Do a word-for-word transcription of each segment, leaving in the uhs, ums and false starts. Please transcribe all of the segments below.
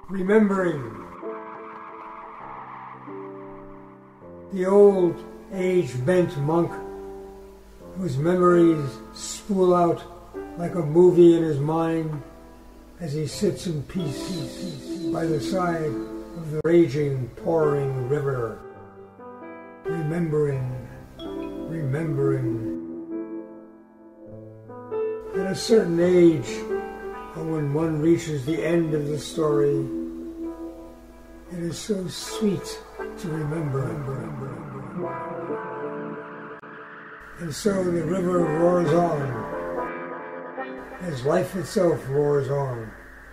remembering the old age-bent monk whose memories spool out like a movie in his mind as he sits in peace by the side of the raging, pouring river, remembering, remembering. At a certain age, or when one reaches the end of the story, it is so sweet to remember. And so the river roars on, as life itself roars on.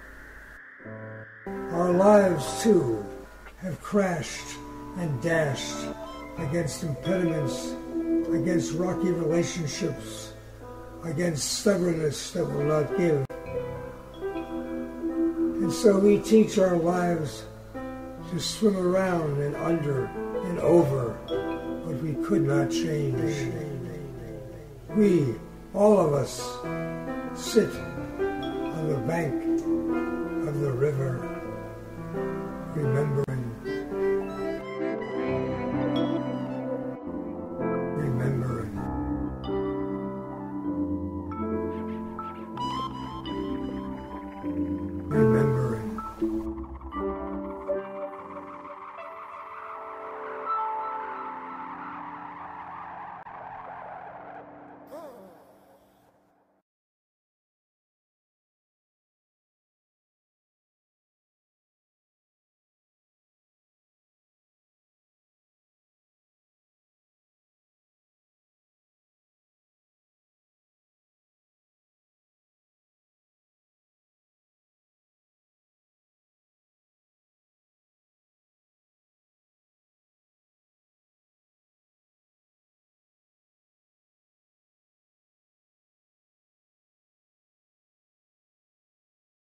Our lives, too, have crashed and dashed against impediments, against rocky relationships, against stubbornness that will not give. And so we teach our lives to swim around and under and over what we could not change. We, all of us, sit on the bank of the river, remembering.